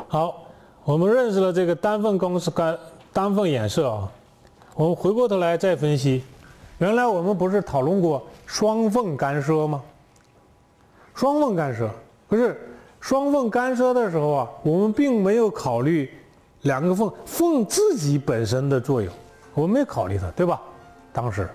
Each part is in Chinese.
好，我们认识了这个单缝单缝衍射啊，我们回过头来再分析，原来我们不是讨论过双缝干涉吗？双缝干涉，可是双缝干涉的时候啊，我们并没有考虑两个缝自己本身的作用，我们没考虑它，对吧？当时，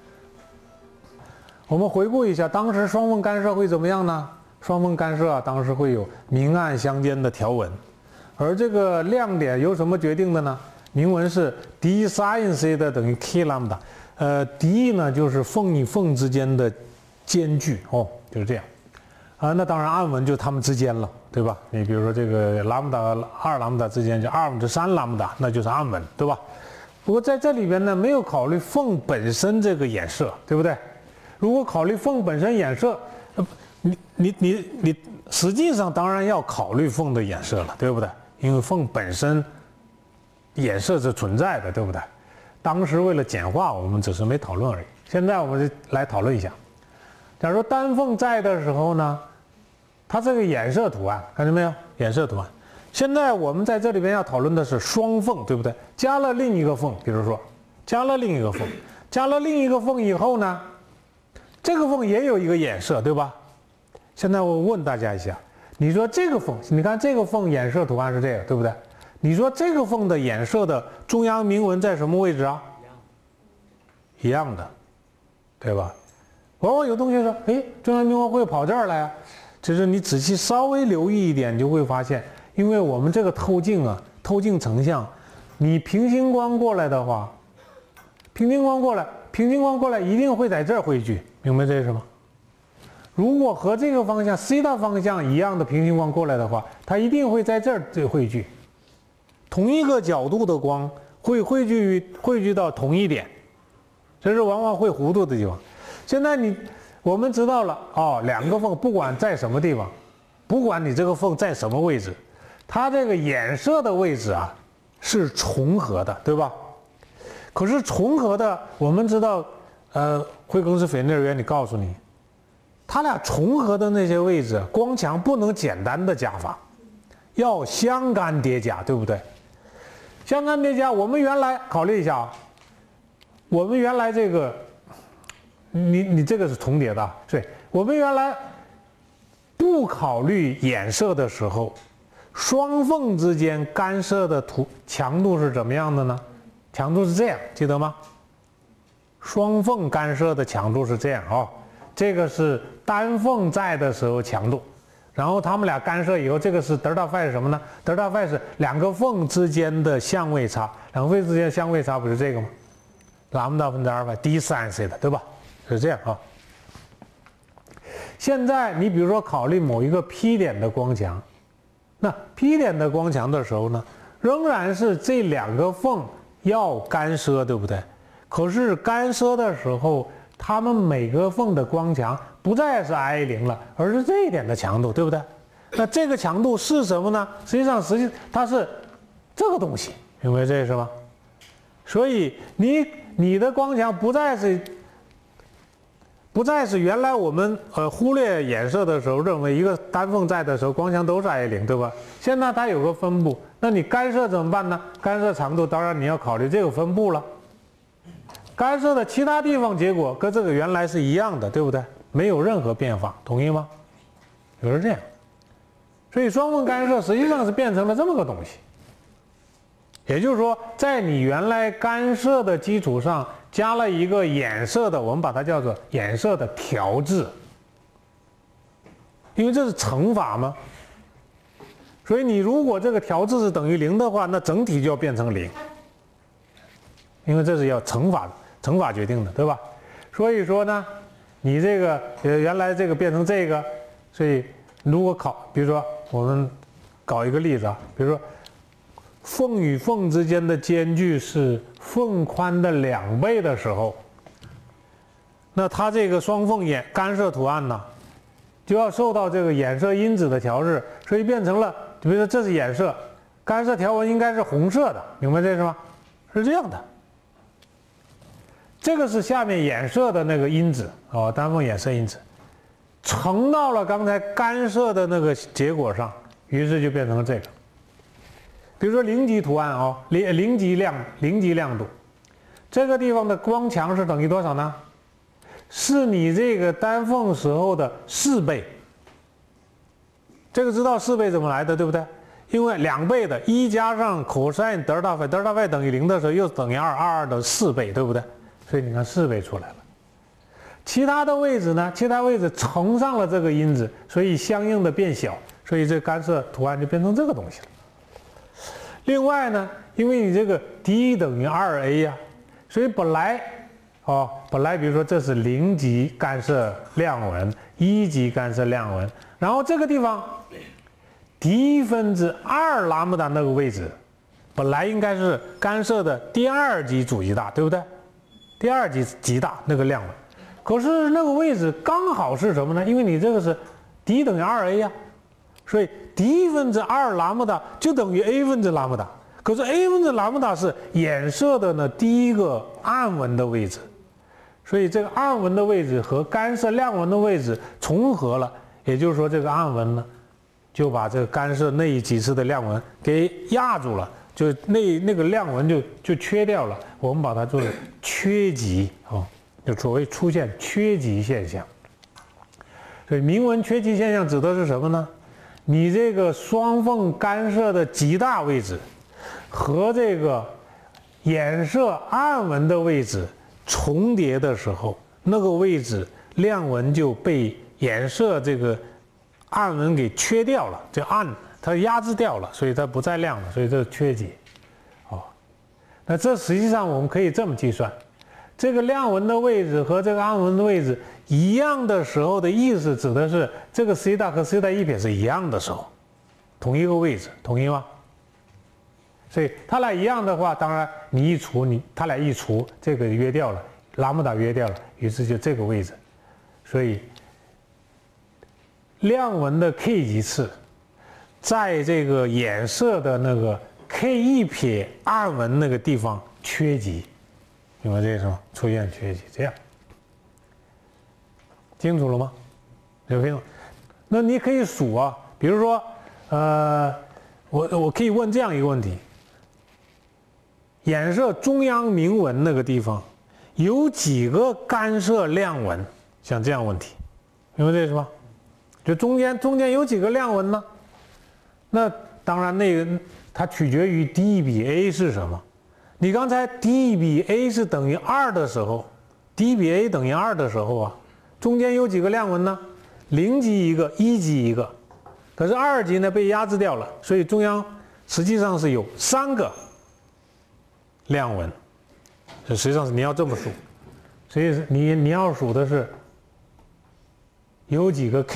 我们回顾一下，当时双缝干涉会怎么样呢？双缝干涉啊，当时会有明暗相间的条纹，而这个亮点由什么决定的呢？明文是 d sin c 的等于 k lambda，d 呢就是缝与缝之间的间距哦，就是这样。那当然暗纹就它们之间了，对吧？你比如说这个 lambda 2 lambda 之间就2至3 lambda， 那就是暗纹，对吧？不过在这里边呢，没有考虑缝本身这个衍射，对不对？如果考虑缝本身衍射，你实际上当然要考虑缝的衍射了，对不对？因为缝本身衍射是存在的，对不对？当时为了简化，我们只是没讨论而已。现在我们就来讨论一下，假如单缝在的时候呢，它这个衍射图案看见没有？衍射图案。现在我们在这里边要讨论的是双缝，对不对？加了另一个缝，比如说加了另一个缝，加了另一个缝以后呢，这个缝也有一个衍射，对吧？现在我问大家一下，你说这个缝，你看这个缝衍射图案是这个，对不对？你说这个缝的衍射的中央明文在什么位置啊？一样的，对吧？往往有同学说，哎，中央明文会跑这儿来啊？其实你仔细稍微留意一点，就会发现，因为我们这个透镜啊，透镜成像，你平行光过来的话，平行光过来一定会在这儿汇聚，明白这是什么？如果和这个方向西塔方向一样的平行光过来的话，它一定会在这儿汇聚。同一个角度的光会汇聚到同一点，这是往往会糊涂的地方。现在我们知道了哦，两个缝不管在什么地方，不管你这个缝在什么位置，它这个衍射的位置啊是重合的，对吧？可是重合的，我们知道，惠更斯菲内尔原理告诉你，它俩重合的那些位置，光强不能简单的加法，要相干叠加，对不对？相干叠加，我们原来考虑一下啊，我们原来这个，你这个是重叠的，对，我们原来不考虑衍射的时候，双缝之间干涉的强度是怎么样的呢？强度是这样，记得吗？双缝干涉的强度是这样啊，这个是单缝在的时候强度。然后它们俩干涉以后，这个是德尔塔phi是什么呢？德尔塔phi是两个缝之间的相位差，两个缝之间的相位差不是这个吗？拉姆达分之阿尔法 d sin c 的，对吧？是这样啊。现在你比如说考虑某一个 P 点的光强，那 P 点的光强的时候呢，仍然是这两个缝要干涉，对不对？可是干涉的时候，它们每个缝的光强不再是 I0了，而是这一点的强度，对不对？那这个强度是什么呢？实际它是这个东西，明白这是吗？所以你的光强不再是原来我们忽略衍射的时候认为一个单缝在的时候光强都是 I0，对吧？现在它有个分布，那你干涉怎么办呢？干涉长度当然你要考虑这个分布了。干涉的其他地方结果跟这个原来是一样的，对不对？没有任何变化，同意吗？就是这样。所以双缝干涉实际上是变成了这么个东西。也就是说，在你原来干涉的基础上加了一个衍射的，我们把它叫做衍射的调制，因为这是乘法嘛。所以你如果这个调制是等于0的话，那整体就要变成0，因为这是要乘法决定的，对吧？所以说呢，你这个原来这个变成这个，所以如果比如说我们搞一个例子啊，比如说缝与缝之间的间距是缝宽的2倍的时候，那它这个双缝干涉图案呢，就要受到这个衍射因子的调制，所以变成了，比如说这是衍射，干涉条纹应该是红色的，明白这是吗？是这样的。这个是下面衍射的那个因子哦，单缝衍射因子，乘到了刚才干涉的那个结果上，于是就变成了这个。 比如说零级图案啊，零级亮度，这个地方的光强是等于多少呢？是你这个单缝时候的4倍。这个知道4倍怎么来的，对不对？因为2倍的1加上 cosine 德尔塔 phi， 德尔塔 phi 等于0的时候又等于2的4倍，对不对？所以你看4倍出来了。其他的位置呢？其他位置乘上了这个因子，所以相应的变小，所以这干涉图案就变成这个东西了。另外呢，因为你这个 d 等于2a 呀，所以本来比如说这是0级干涉亮纹，1级干涉亮纹，然后这个地方 d 分之2拉姆达那个位置，本来应该是干涉的第2级主极大，对不对？第2级极大那个亮纹，可是那个位置刚好是什么呢？因为你这个是 d 等于2a 呀，所以 d 分之2拉姆达就等于 a 分之拉姆达。可是 a 分之拉姆达是衍射的呢第一个暗纹的位置，所以这个暗纹的位置和干涉亮纹的位置重合了，也就是说这个暗纹呢就把这个干涉那几次的亮纹给压住了，就那个亮纹就缺掉了，我们把它做缺极就所谓出现缺极现象。所以明纹缺极现象指的是什么呢？你这个双缝干涉的极大位置和这个衍射暗纹的位置重叠的时候，那个位置亮纹就被衍射这个暗纹给缺掉了，这暗它压制掉了，所以它不再亮了，所以这是缺极。那这实际上我们可以这么计算，这个亮纹的位置和这个暗纹的位置一样的时候的意思，指的是这个西塔和西塔1撇是一样的时候，同一个位置，同意吗？所以它俩一样的话，当然你一除它俩一除，这个约掉了，拉姆达约掉了，于是就这个位置，所以亮纹的 k 级次，在这个衍射的那个 k1 撇暗纹那个地方缺极，因为这时候出现缺极，这样清楚了吗？有没有？那你可以数啊，比如说，我可以问这样一个问题。衍射中央明纹那个地方有几个干涉亮纹？像这样问题，明白这是吧？就中间有几个亮纹呢？那当然它取决于 d 比 a 是什么。你刚才 d 比 a 是等于2的时候 ，d 比 a 等于2的时候啊，中间有几个亮纹呢？0级一个，1级一个。可是2级呢被压制掉了，所以中央实际上是有3个亮纹，实际上是你要这么数，所以你要数的是有几个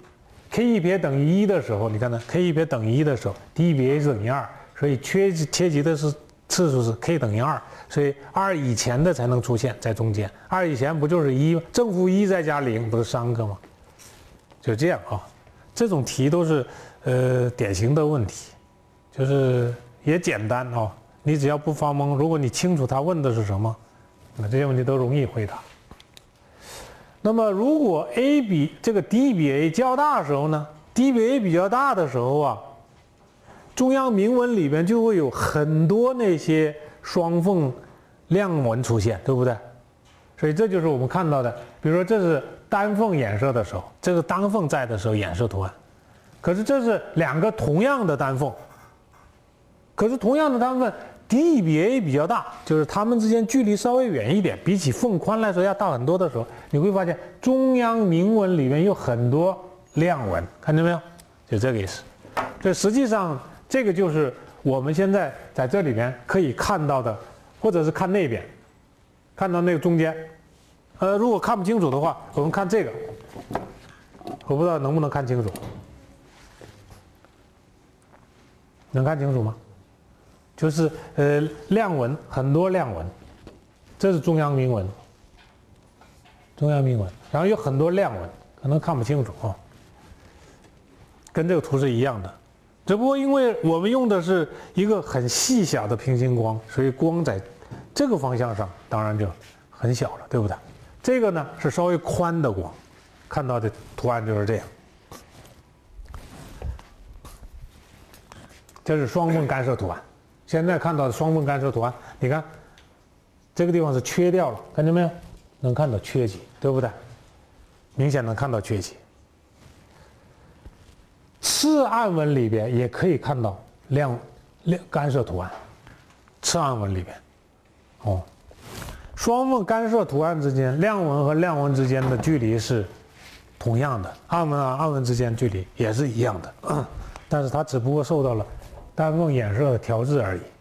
k，k1 撇等于1的时候，你看呢 ，k1 撇等于1的时候 ，d 比 a 是等于2，所以缺极的次数是 k 等于2，所以2以前的才能出现在中间，2以前不就是1吗？正负1再加0不是3个吗？就这样啊，这种题都是典型的问题，就是也简单啊。你只要不发懵，如果你清楚他问的是什么，那这些问题都容易回答。那么如果 a 比这个 d 比 a 较大的时候呢 ，d 比 a 比较大的时候啊，中央明纹里边就会有很多那些双缝亮纹出现，对不对？所以这就是我们看到的，比如说这是单缝衍射的时候，这个单缝在的时候衍射图案，可是这是2个同样的单缝，可是同样的单缝 d 比 a 比较大，就是它们之间距离稍微远一点，比起缝宽来说要大很多的时候，你会发现中央明纹里面有很多亮纹，看见没有？就这个意思。所以实际上这个就是我们现在在这里面可以看到的，或者是看那边，看到那个中间。如果看不清楚的话，我们看这个，我不知道能不能看清楚，能看清楚吗？就是亮纹，很多亮纹，这是中央明纹，然后有很多亮纹，可能看不清楚啊，跟这个图是一样的，只不过因为我们用的是一个很细小的平行光，所以光在这个方向上当然就很小了，对不对？这个呢是稍微宽的光，看到的图案就是这样。 这是双缝干涉图案。现在看到的双缝干涉图案，你看这个地方是缺掉了，看见没有？能看到缺极，对不对？明显能看到缺极。次暗纹里边也可以看到亮干涉图案，次暗纹里边，哦，双缝干涉图案之间，亮纹和亮纹之间的距离是同样的，暗纹和暗纹之间距离也是一样的，但是它只不过受到了单缝衍射的调制而已。